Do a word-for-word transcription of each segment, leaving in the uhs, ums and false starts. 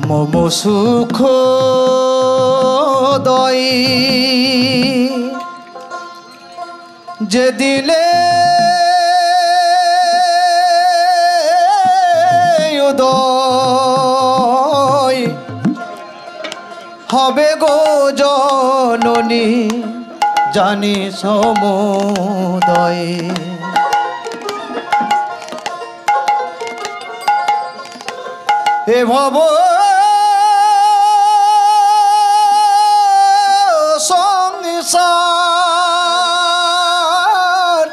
মম সুখ দই যে দিলে উদয় হবে গো জননী জানি সমুদয়। হে ভব সংসার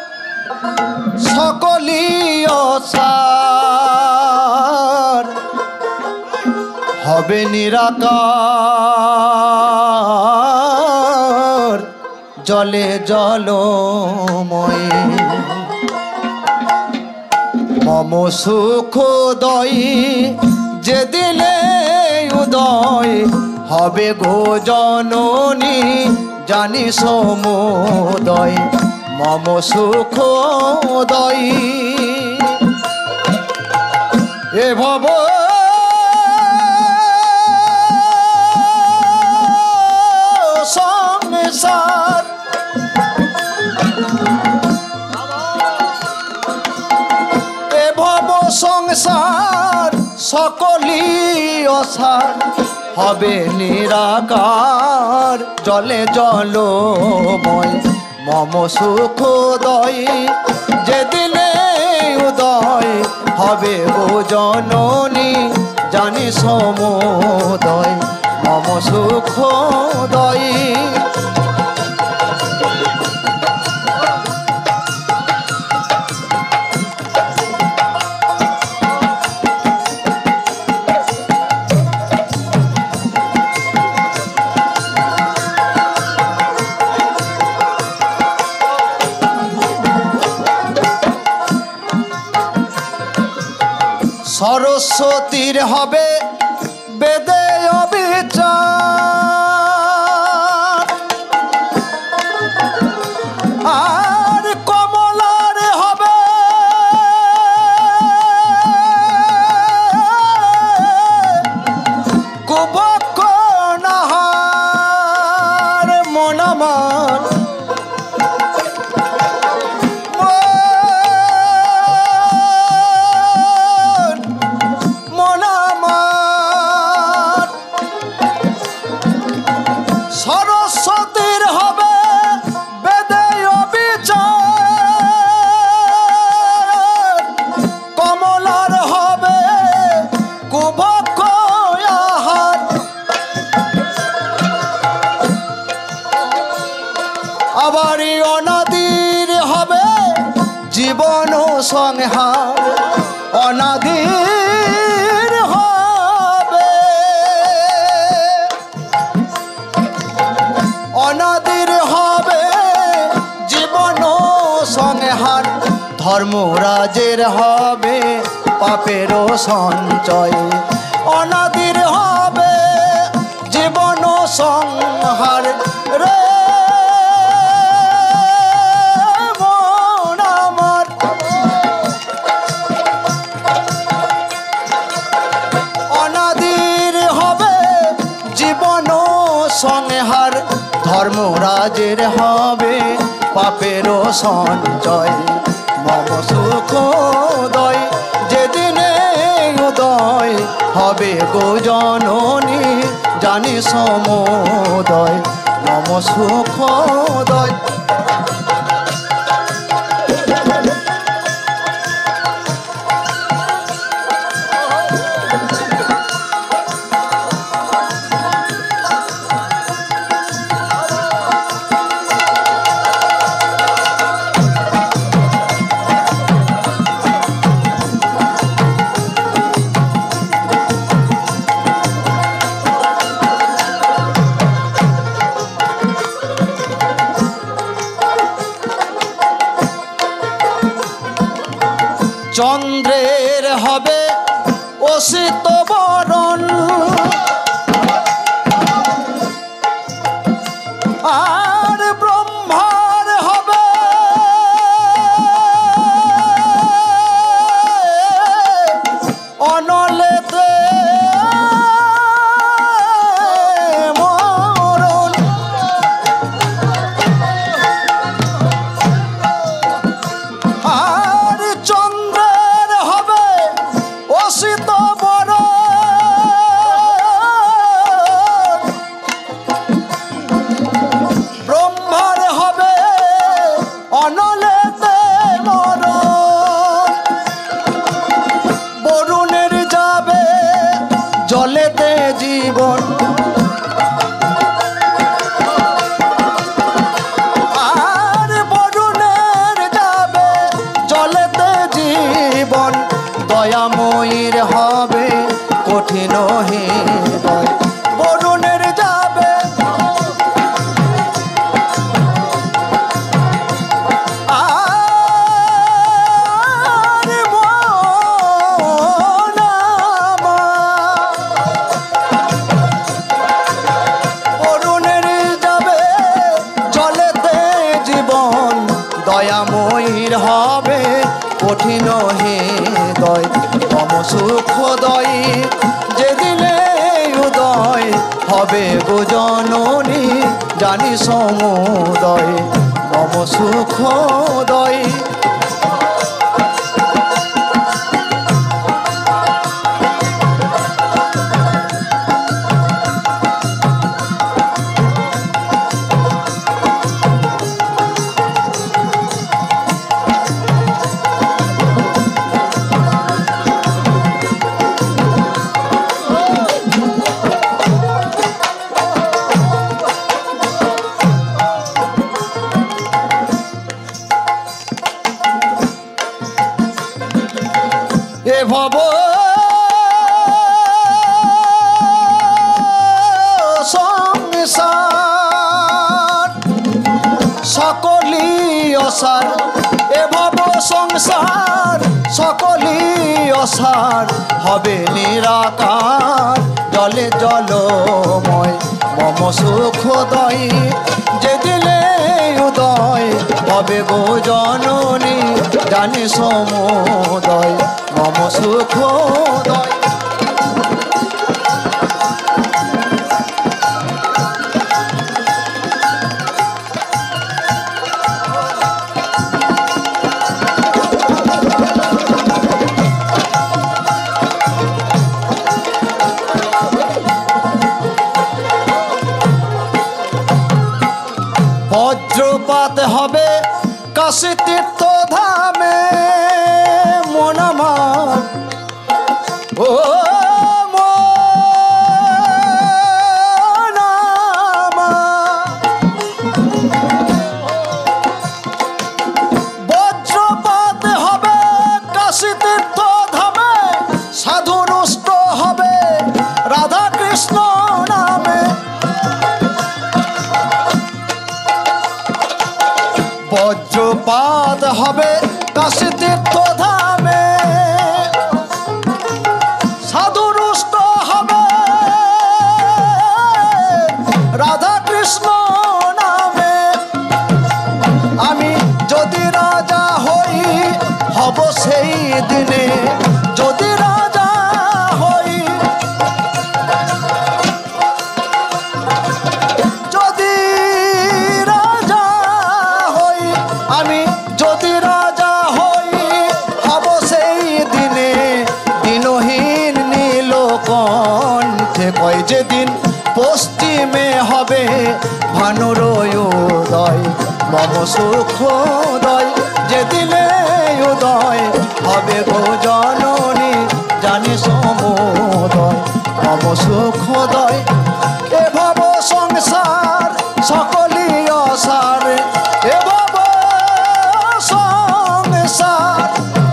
সকলি অসার হবে নিরাকার জলে জলময়। মম সুখ দই যে দিলে উদয় হবে গো জননী জানি সমুদয়। মম সুখ দই এ ভব সংসার এ ভব সংসার সকলি অসার হবে নিরাকার জলে জলময়। মম সুখ দই যে দিলে উদয় হবে গো জননী জানি সমুদয়। মম সুখ দই সরস্বতীর হবে বেদে অবিচার আর কমলার হবে কুবক নাহার মন আমার সরস্বতীর হবে বেদে অবিচার কমলার হবে কুভক আহার আবার অনাদির হবে জীবন সংহার অনাদির অনাদির হবে জীবন সংহার ধর্মরাজের হবে পাপেরও সঞ্চয়। অনাদির হবে জীবন সংহার রে মন আমার অনাদির হবে জীবন সংহার ধর্মরাজের হবে পাপেরও সঞ্চয়। মম সুখ দই যেদিনে উদয় হবে গো জননী জানি সমুদয়। মম সুখ দই চন্দ্রের হবে অসিত বরণ আর ব্রহ্মার হবে অনলেতে জীবন আর বরুণের যাবে জলেতে জীবন দয়াময়ীর হবে কঠিন হৃদয় বরুণের যাবে দয়াময়ীর হবে কঠিন হৃদয় মম সুখদয় যেদিনে উদয় হবে গো জননী জানি সমুদয় মম সুখদয় এ ভব সংসার সকলি অসার এ ভব সংসার সকলি অসার হবে নিরাকার জলে জলময় মম সুখদয় যেদিনে উদয় হবে গো জননী জানি সমুদয় মম সুখদয় বজ্রপাত হবে কাশী তীর্থ ধামে মন আমার ও মন আমার বজ্রপাত হবে কাশী তীর্থ ধামে সাধু রুষ্ট হবে রাধা কৃষ্ণ নামে বজ্রপাত হবে কাশী তীর্থ ধামে সাধু রুষ্ট হবে রাধা কৃষ্ণ নামে আমি যদি রাজা হই হব সেই দিনে যদি রাজা হই যদি রাজা আমি যদি রাজা হই হব সেই দিনে দিনহীন নীলকণ্ঠে কয় যেদিন পশ্চিমে হবে ভানুর উদয় মম সুখদয় যেদিনে উদয় হবে গো জননী জানি সমুদয় মম সুখদয় এ ভব সংসার সকলি অসার এ ভব সংসার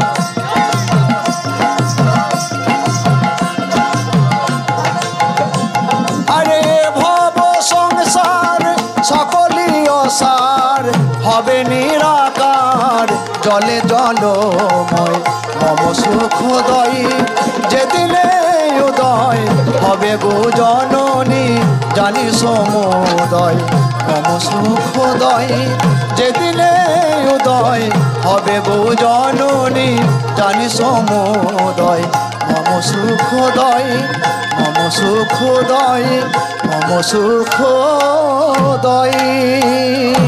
আরে ভব সংসার সকলি অসার হবে নিরাকার জলে জলময় মম সুখদয় যেদিনে উদয় হবে গো জননী জানি সমুদয় মম সুখদয় যেদিনে উদয় হবে গো জননী জানি সমুদয় মম সুখদয় মম সুখদয় মম সুখদয়।